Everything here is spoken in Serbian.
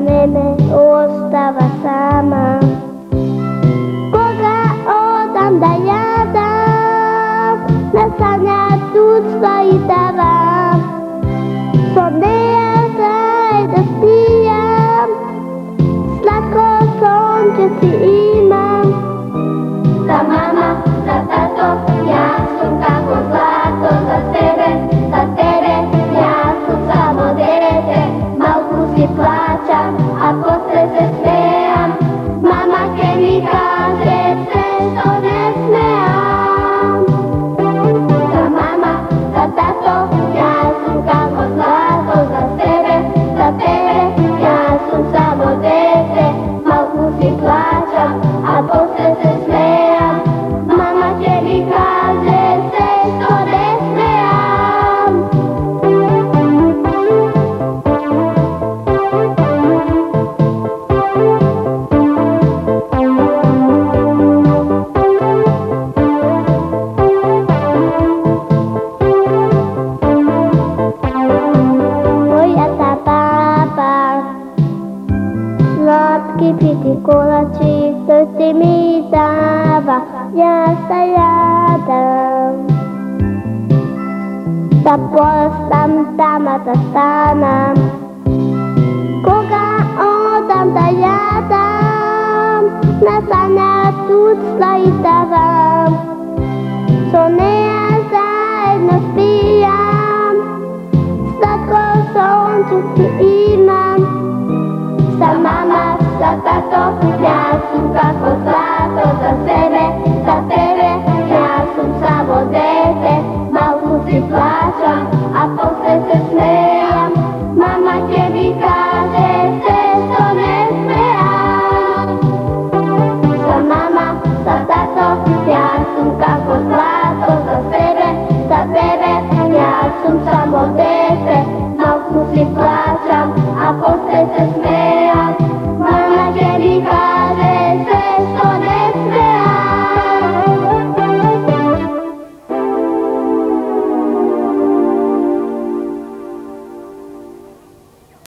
mene ostava sama. Koga odam da jadam, na sanjach tuctva i davam. Soneja zajedno spijam, slatko sonče si imam. Za mama, za tato, ja sam kako zlato. Za tebe, ja sam samo dete. Malku si plaćam, a posle se smejam. Mama ke mi kaže sve što ne smejam. Za mama, za tato, ja sam kako zlato. Za tebe, ja sam samo dete. Malku si plaćam, a posle se smejam. Mama ke mi kaže sve što ne smejam. Moja ta baba, slatki piti kolačik, to si mi dava, ja se jadam. Da postam tamo da stanam, koga odam da jadam, na sanjach tuctva i davam. Soneja zajedno spijam, slatko sonče si imam. Za mama, za tato, ja sam kako